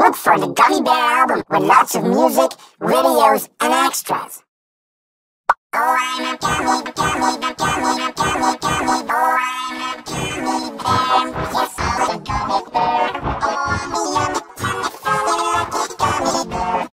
Look for the Gummy Bear album with lots of music, videos, and extras. Oh, I'm a gummy, gummy, gummy, gummy.